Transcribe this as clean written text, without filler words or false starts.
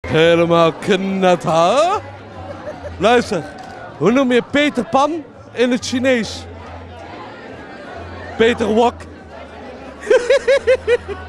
Helemaal knatter. Luister, hoe noem je Peter Pan in het Chinees? Peter Wok.